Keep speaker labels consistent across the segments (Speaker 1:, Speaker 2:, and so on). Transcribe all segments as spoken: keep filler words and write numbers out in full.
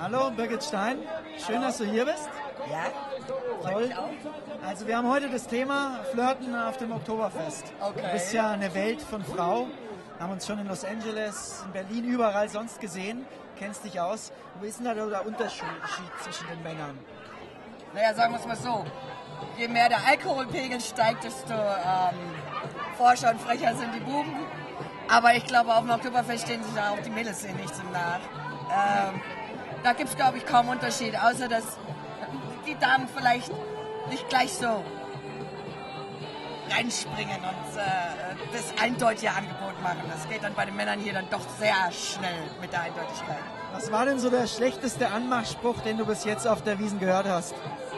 Speaker 1: Hallo, Birgit Stein. Schön, dass du hier bist.
Speaker 2: Ja,
Speaker 1: toll. Also wir haben heute das Thema Flirten auf dem Oktoberfest.
Speaker 2: Okay.
Speaker 1: Du bist ja eine Welt von Frau. Haben uns schon in Los Angeles, in Berlin, überall sonst gesehen. Kennst dich aus. Wo ist denn da der Unterschied zwischen den Männern?
Speaker 2: Naja, sagen wir es mal so. Je mehr der Alkoholpegel steigt, desto ähm, forscher und frecher sind die Buben. Aber ich glaube, auf dem Oktoberfest stehen sich da auch die Mädels sehen nicht so nach. Ähm, da gibt es, glaube ich, kaum Unterschied, außer dass die Damen vielleicht nicht gleich so reinspringen und äh, das eindeutige Angebot machen. Das geht dann bei den Männern hier dann doch sehr schnell mit der Eindeutigkeit.
Speaker 1: Was war denn so der schlechteste Anmachspruch, den du bis jetzt auf der Wiesn gehört hast?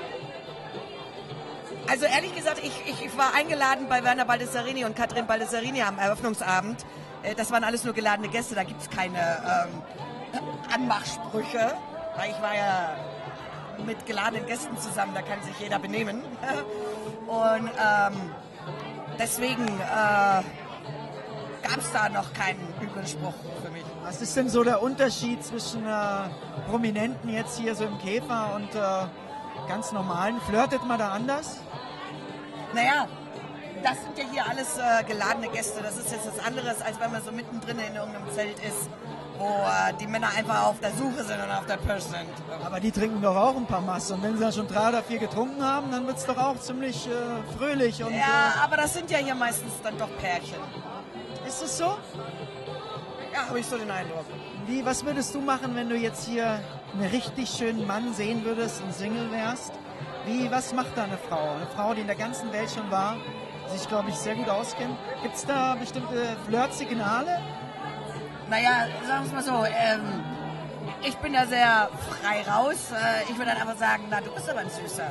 Speaker 2: Also ehrlich gesagt, ich, ich war eingeladen bei Werner Baldessarini und Katrin Baldessarini am Eröffnungsabend. Das waren alles nur geladene Gäste, da gibt es keine ähm, Anmachsprüche. Weil ich war ja mit geladenen Gästen zusammen, da kann sich jeder benehmen. Und ähm, deswegen äh, gab es da noch keinen üblen Spruch für mich.
Speaker 1: Was ist denn so der Unterschied zwischen äh, Prominenten jetzt hier so im Käfer und äh, ganz normalen? Flirtet man da anders?
Speaker 2: Naja, das sind ja hier alles äh, geladene Gäste. Das ist jetzt was anderes, als wenn man so mittendrin in irgendeinem Zelt ist, wo äh, die Männer einfach auf der Suche sind und auf der Pirsch sind.
Speaker 1: Aber die trinken doch auch ein paar Masse. Und wenn sie dann schon drei oder vier getrunken haben, dann wird es doch auch ziemlich äh, fröhlich. Und,
Speaker 2: ja,
Speaker 1: äh,
Speaker 2: aber das sind ja hier meistens dann doch Pärchen.
Speaker 1: Ist es so?
Speaker 2: Ja, habe ich so den Eindruck.
Speaker 1: Wie, was würdest du machen, wenn du jetzt hier einen richtig schönen Mann sehen würdest und Single wärst? Wie, was macht da eine Frau? Eine Frau, die in der ganzen Welt schon war, sich, glaube ich, sehr gut auskennt. Gibt es da bestimmte Flirtsignale?
Speaker 2: Naja, sagen wir es mal so, ähm, ich bin ja sehr frei raus. Äh, ich würde dann aber sagen, na, du bist aber ein Süßer.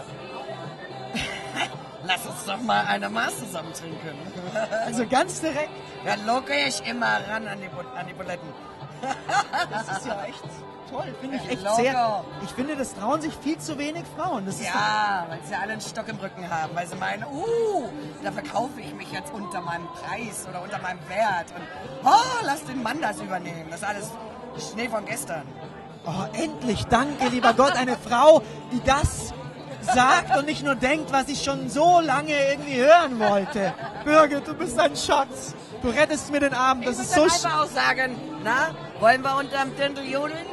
Speaker 2: Lass uns doch mal eine Maß zusammen trinken.
Speaker 1: Also ganz direkt?
Speaker 2: Ja, logisch, immer ran an die, an die Buletten.
Speaker 1: Das ist ja echt toll, finde ich echt
Speaker 2: Logo.
Speaker 1: sehr. Ich finde, das trauen sich viel zu wenig Frauen. Das ist
Speaker 2: ja, weil sie alle einen Stock im Rücken haben, weil sie meinen, uh, da verkaufe ich mich jetzt unter meinem Preis oder unter meinem Wert. Und, oh, lass den Mann das übernehmen. Das ist alles Schnee von gestern.
Speaker 1: Oh, endlich, danke, lieber Gott, eine Frau, die das sagt und nicht nur denkt, was ich schon so lange irgendwie hören wollte. Birgit, du bist ein Schatz. Du rettest mir den Abend. Das
Speaker 2: ich
Speaker 1: ist so
Speaker 2: schön. Ich würde einfach auch sagen, na, wollen wir unterm Dirndl jodeln?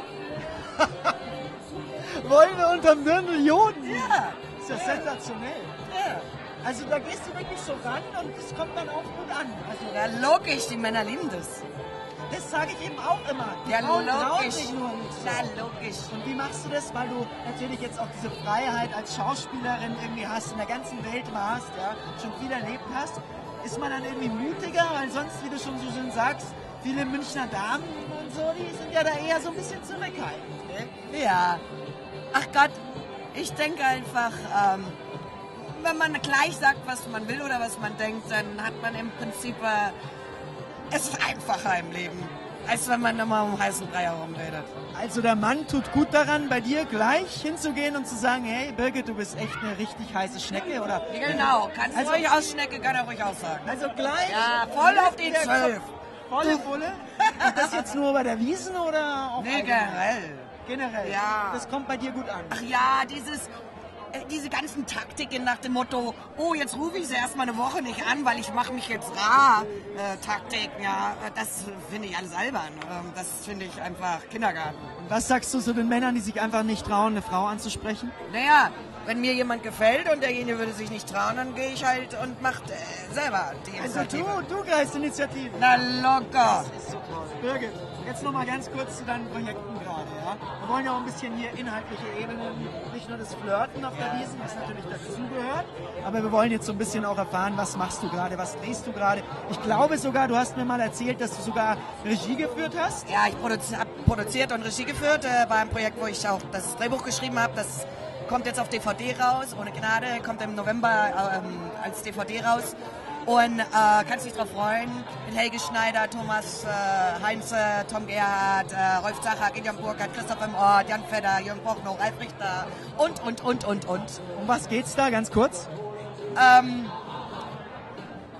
Speaker 1: Wollen wir unterm Dirndl jodeln?
Speaker 2: Ja.
Speaker 1: Ist ja, ja sensationell.
Speaker 2: Ja.
Speaker 1: Also da gehst du wirklich so ran und das kommt dann auch gut an. Also,
Speaker 2: ja, logisch, die Männer lieben das.
Speaker 1: Das sage ich eben auch immer. Die
Speaker 2: ja,
Speaker 1: Frauen
Speaker 2: logisch.
Speaker 1: Sich nur nicht so.
Speaker 2: Na, logisch.
Speaker 1: Und wie machst du das? Weil du natürlich jetzt auch diese Freiheit als Schauspielerin irgendwie hast, in der ganzen Welt warst, ja, schon viel erlebt hast. Ist man dann irgendwie mutiger? Weil sonst, wie du schon so schön sagst, viele Münchner Damen und so, die sind ja da eher so ein bisschen zurückhaltend. Ne?
Speaker 2: Ja. Ach Gott, ich denke einfach, ähm, wenn man gleich sagt, was man will oder was man denkt, dann hat man im Prinzip, äh, es ist einfacher im Leben, als wenn man immer um heißen Brei herumredet.
Speaker 1: Also der Mann tut gut daran, bei dir gleich hinzugehen und zu sagen, hey Birgit, du bist echt eine richtig heiße Schnecke, oder?
Speaker 2: Genau, kannst
Speaker 1: also,
Speaker 2: du ruhig aus Schnecke, kann er ruhig auch sagen.
Speaker 1: Also gleich?
Speaker 2: Ja, voll auf die Zwölf.
Speaker 1: Volle Pulle? Und das jetzt nur bei der Wiesn oder auch
Speaker 2: nee, generell.
Speaker 1: Generell?
Speaker 2: Ja.
Speaker 1: Das kommt bei dir gut an?
Speaker 2: Ach ja, dieses... diese ganzen Taktiken nach dem Motto, oh, jetzt rufe ich sie erstmal eine Woche nicht an, weil ich mache mich jetzt rar. Äh, Taktiken, ja, das finde ich alles albern. Ähm, das finde ich einfach Kindergarten.
Speaker 1: Und was sagst du zu den Männern, die sich einfach nicht trauen, eine Frau anzusprechen?
Speaker 2: Naja, wenn mir jemand gefällt und derjenige würde sich nicht trauen, dann gehe ich halt und mache äh, selber die Initiative.
Speaker 1: Also du, du greifst Initiative.
Speaker 2: Na locker.
Speaker 1: Das ist so toll. Birgit, jetzt noch mal ganz kurz zu deinen Projekten gerade. Ja? Wir wollen ja auch ein bisschen hier inhaltliche Ebenen, nicht nur das Flirten auf der Wiesn, was natürlich dazugehört, aber wir wollen jetzt so ein bisschen auch erfahren, was machst du gerade, was drehst du gerade. Ich glaube sogar, du hast mir mal erzählt, dass du sogar Regie geführt hast.
Speaker 2: Ja, ich produzi- habe produziert und Regie geführt äh, bei einem Projekt, wo ich auch das Drehbuch geschrieben habe. Das kommt jetzt auf D V D raus, ohne Gnade, kommt im November ähm, als D V D raus. Und äh, kannst dich drauf freuen, mit Helge Schneider, Thomas äh, Heinze, Tom Gerhardt, äh, Rolf Zacher, Gideon Burkhardt, Christoph im Ort, Jan Fedder, Jürgen Prochnow, Ralf Richter und, und, und, und, und.
Speaker 1: Um was geht's da, ganz kurz?
Speaker 2: Ähm,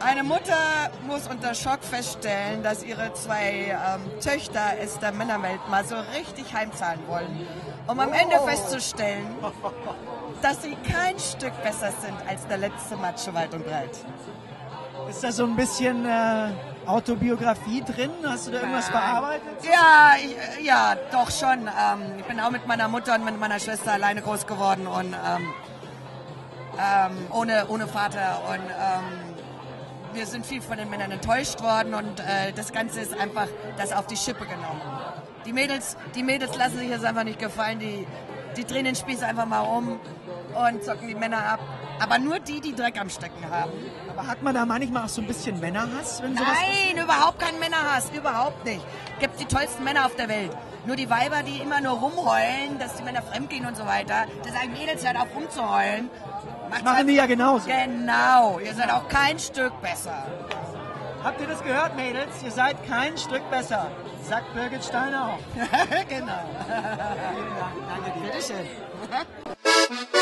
Speaker 2: Eine Mutter muss unter Schock feststellen, dass ihre zwei ähm, Töchter es der Männerwelt mal so richtig heimzahlen wollen, um am Ende
Speaker 1: Oh.
Speaker 2: festzustellen, dass sie kein Stück besser sind als der letzte Macho weit und breit.
Speaker 1: Ist da so ein bisschen äh, Autobiografie drin? Hast du da irgendwas bearbeitet?
Speaker 2: Ja, ich, ja, doch schon. Ähm, ich bin auch mit meiner Mutter und mit meiner Schwester alleine groß geworden und ähm, ähm, ohne, ohne Vater. Und ähm, wir sind viel von den Männern enttäuscht worden und äh, das Ganze ist einfach das auf die Schippe genommen. Die Mädels, die Mädels lassen sich das einfach nicht gefallen. Die, die drehen den Spieß einfach mal um und zocken die Männer ab. Aber nur die, die Dreck am Stecken haben.
Speaker 1: Aber hat man da manchmal auch so ein bisschen Männerhass, wenn sowas
Speaker 2: Nein, überhaupt kein Männerhass, überhaupt nicht. Gibt die tollsten Männer auf der Welt. Nur die Weiber, die immer nur rumheulen, dass die Männer fremdgehen und so weiter. Da sagen Mädels, hört auf rumzuheulen. Macht's
Speaker 1: machen
Speaker 2: halt-
Speaker 1: die ja genauso.
Speaker 2: Genau, ihr seid auch kein Stück besser.
Speaker 1: Habt ihr das gehört, Mädels? Ihr seid kein Stück besser. Sagt Birgit Steiner auch.
Speaker 2: Genau.
Speaker 1: Vielen Dank, danke dir.
Speaker 2: Bitteschön.